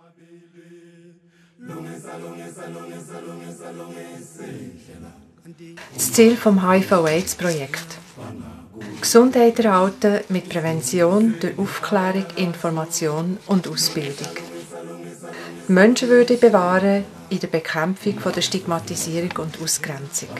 Das Ziel des HIV-AIDS-Projekts: Gesundheit erhalten mit Prävention durch Aufklärung, Information und Ausbildung. Menschenwürde bewahren in der Bekämpfung der Stigmatisierung und Ausgrenzung.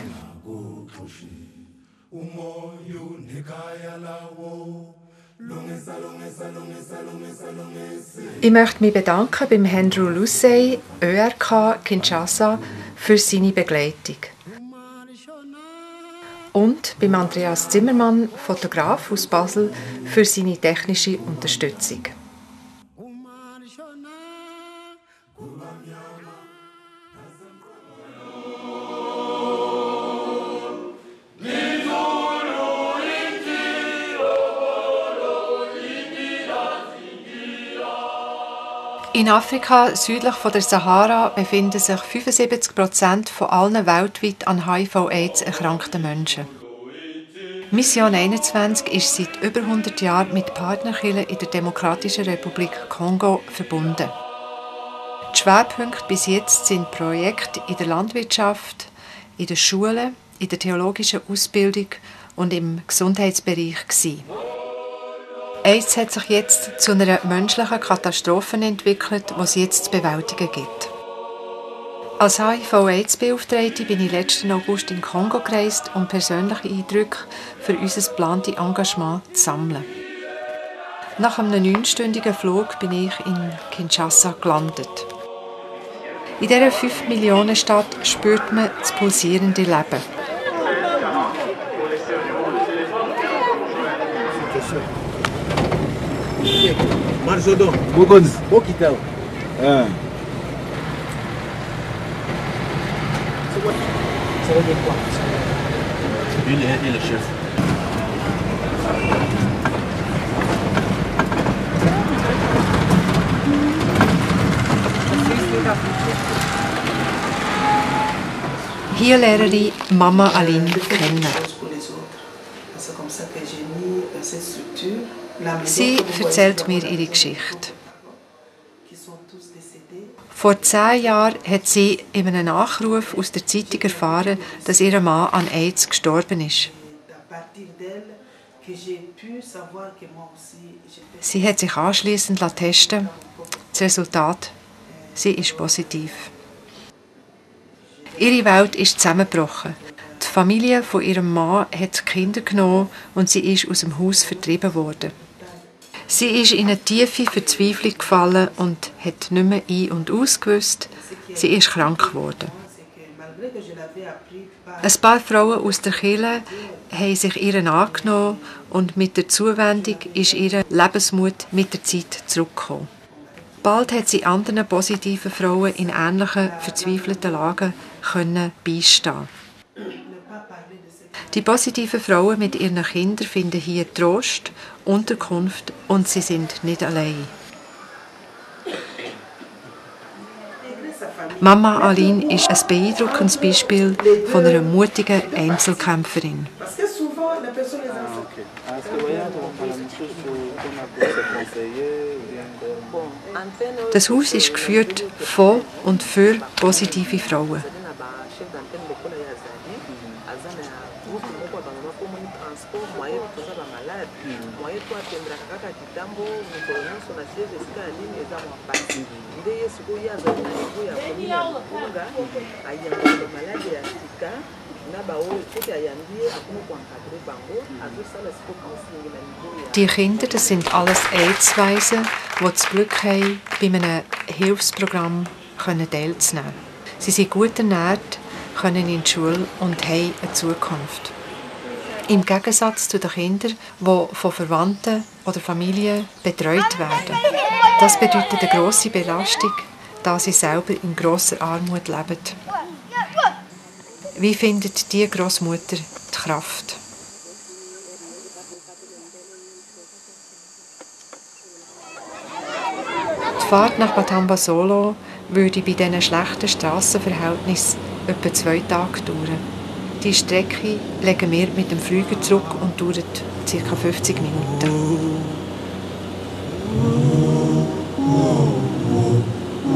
Ich möchte mich bedanken beim Andrew Lucey, ÖRK Kinshasa, für seine Begleitung. Und beim Andreas Zimmermann, Fotograf aus Basel, für seine technische Unterstützung. In Afrika, südlich von der Sahara, befinden sich 75% von allen weltweit an HIV-AIDS erkrankten Menschen. Mission 21 ist seit über 100 Jahren mit Partnerkirchen in der Demokratischen Republik Kongo verbunden. Die Schwerpunkte bis jetzt sind Projekte in der Landwirtschaft, in den Schulen, in der theologischen Ausbildung und im Gesundheitsbereich gewesen. AIDS hat sich jetzt zu einer menschlichen Katastrophe entwickelt, die es jetzt zu bewältigen gibt. Als HIV-AIDS-Beauftragte bin ich letzten August in Kongo gereist, um persönliche Eindrücke für unser geplantes Engagement zu sammeln. Nach einem 9-stündigen Flug bin ich in Kinshasa gelandet. In dieser 5-Millionen-Stadt spürt man das pulsierende Leben. Marjodon, Bogonz, Bokitel. Il est le chef. Hier lerne ich Mama Aline kennen. Sie erzählt mir ihre Geschichte. Vor 10 Jahren hat sie in einem Nachruf aus der Zeitung erfahren, dass ihr Mann an AIDS gestorben ist. Sie hat sich anschliessend testen lassen. Das Resultat: sie ist positiv. Ihre Welt ist zusammengebrochen. Die Familie von ihrem Mann hat Kinder genommen und sie ist aus dem Haus vertrieben worden. Sie ist in eine tiefe Verzweiflung gefallen und hat nicht mehr ein- und ausgewusst. Sie ist krank geworden. Ein paar Frauen aus der Kirche haben sich ihr angenommen und mit der Zuwendung ist ihr Lebensmut mit der Zeit zurückgekommen. Bald hat sie anderen positiven Frauen in ähnlichen verzweifelten Lagen beistehen. Die positiven Frauen mit ihren Kindern finden hier Trost, Unterkunft und sie sind nicht allein. Mama Aline ist ein beeindruckendes Beispiel von einer mutigen Einzelkämpferin. Das Haus ist geführt von und für positive Frauen. Die Kinder, das sind alles AIDS-Waisen, die das Glück haben, bei einem Hilfsprogramm teilzunehmen. Sie sind gut ernährt, können in die Schule und haben eine Zukunft. Im Gegensatz zu den Kindern, die von Verwandten oder Familien betreut werden. Das bedeutet eine grosse Belastung, da sie selber in grosser Armut leben. Wie findet diese Grossmutter die Kraft? Die Fahrt nach Bad Solo würde bei diesen schlechten Strassenverhältnissen etwa 2 Tage dauern. Die Strecke legen wir mit dem Flüger zurück und dauert ca. 50 Minuten.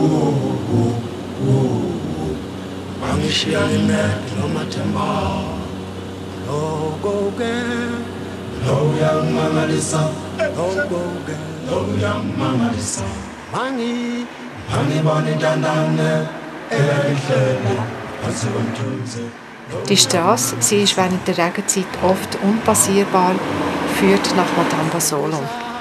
Die Strasse, sie ist während der Regenzeit oft unpassierbar, führt nach Matamba Solo.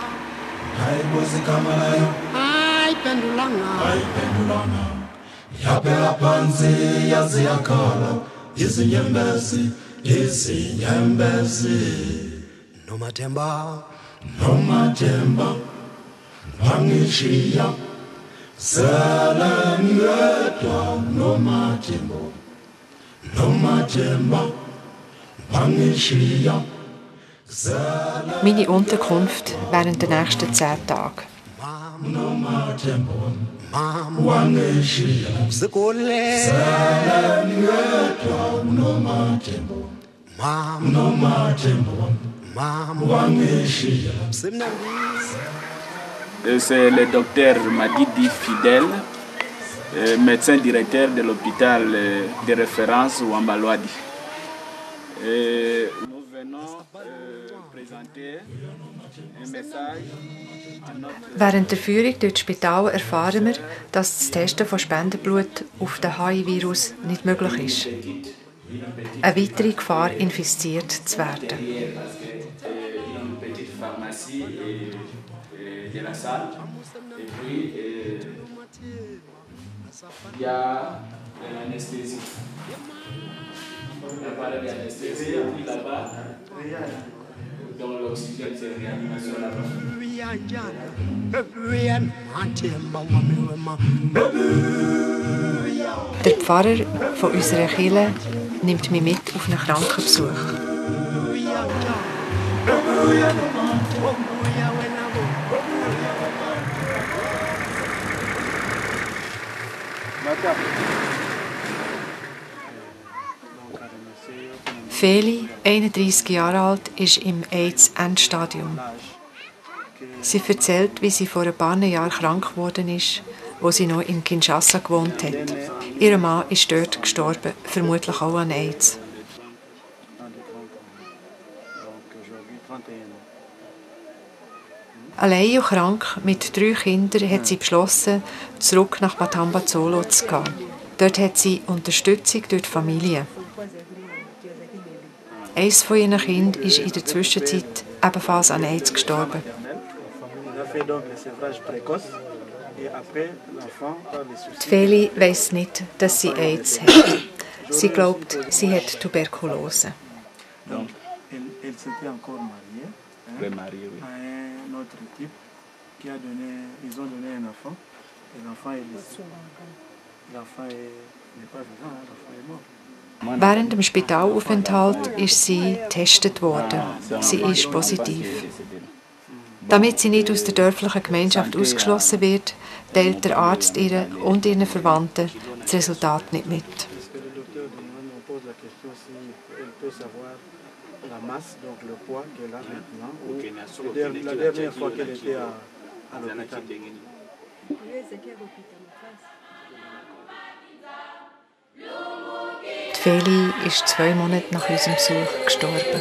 Meine Unterkunft während der nächsten 10 Tage. C'est le docteur Madidi Fidel, médecin directeur de l'hôpital de référence Wambalwadi. Nous venons présenter un message. Während der Führung durch das Spital erfahren wir, dass das Testen von Spenderblut auf den HIV-Virus nicht möglich ist. Eine weitere Gefahr, infiziert zu werden. Der Pfarrer von unserer Kirche nimmt mich mit auf einen Krankenbesuch. Feli, 31 Jahre alt, ist im AIDS-Endstadium. Sie erzählt, wie sie vor ein paar Jahren krank geworden ist, wo sie noch in Kinshasa gewohnt hat. Ihr Mann ist dort gestorben, vermutlich auch an AIDS. Allein und krank mit 3 Kindern hat sie beschlossen, zurück nach Matamba Solo zu gehen. Dort hat sie Unterstützung durch die Familie. Eines von ihren Kindern ist in der Zwischenzeit ebenfalls an AIDS gestorben. Die Feli weiss nicht, dass sie AIDS hat. Sie glaubt, sie hat Tuberkulose. Während dem Spitalaufenthalt ist sie getestet worden. Sie ist positiv. Damit sie nicht aus der dörflichen Gemeinschaft ausgeschlossen wird, teilt der Arzt ihr und ihren Verwandten das Resultat nicht mit. Die Feli ist 2 Monate nach unserem Besuch gestorben.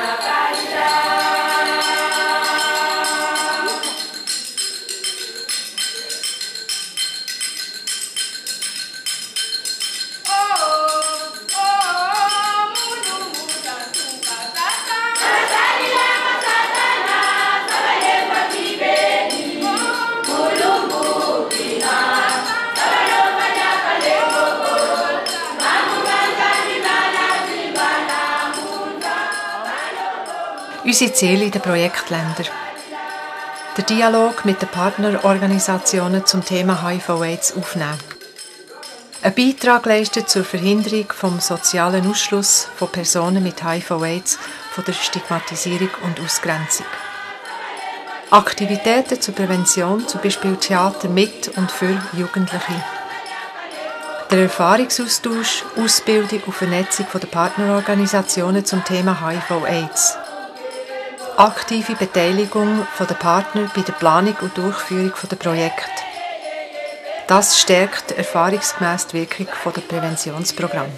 Unsere Ziele in den Projektländern. Der Dialog mit den Partnerorganisationen zum Thema HIV/AIDS aufnehmen. Einen Beitrag leisten zur Verhinderung des sozialen Ausschlusses von Personen mit HIV/AIDS, von der Stigmatisierung und Ausgrenzung. Aktivitäten zur Prävention, zum Beispiel Theater mit und für Jugendliche. Der Erfahrungsaustausch, Ausbildung und Vernetzung der Partnerorganisationen zum Thema HIV/AIDS. Aktive Beteiligung der Partner bei der Planung und Durchführung der Projekte. Das stärkt erfahrungsgemäss die Wirkung der Präventionsprogramme.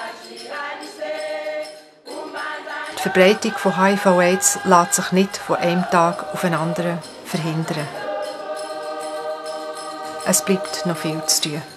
Die Verbreitung von HIV/AIDS lässt sich nicht von einem Tag auf den anderen verhindern. Es bleibt noch viel zu tun.